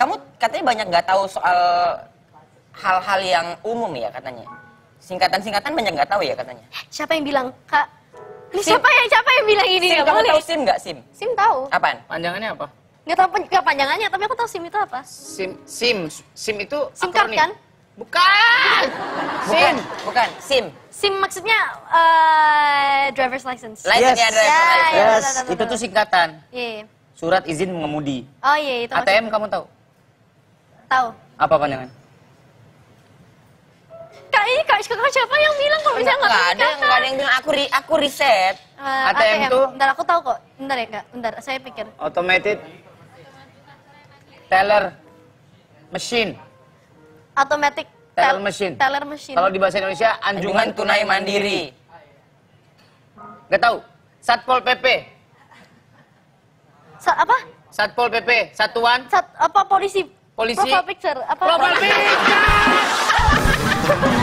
kamu katanya banyak nggak tahu soal hal-hal yang umum ya katanya. Singkatan-singkatan banyak nggak tahu ya katanya. Siapa yang bilang, Kak? Ini siapa yang bilang ini? SIM, kamu tahu SIM nggak SIM? SIM tahu. Apaan? Panjangannya apa? Nggak tahu panjangannya, tapi aku tahu SIM itu apa. SIM itu SIM card kan? Bukan. SIM. SIM maksudnya driver's license. License ya, driver's license. Yes, itu tuh singkatan. Iya. Surat izin mengemudi. Oh iya itu. ATM kamu tahu? Tahu. Apa panjangan? Kak, ini siapa yang bilang kalau bisa Nggak ada yang bilang aku riset. ATM tuh? Bentar, aku tahu kok. Bentar ya, Kak. Bentar, saya pikir. Automated teller machine. Automatic Teller machine. Teller machine. Kalau di bahasa Indonesia, anjungan tunai mandiri. Gak tahu? Satpol PP. Apa? Satpol PP, satuan Apa polisi? polisi. Profile picture. Apa? Profile picture.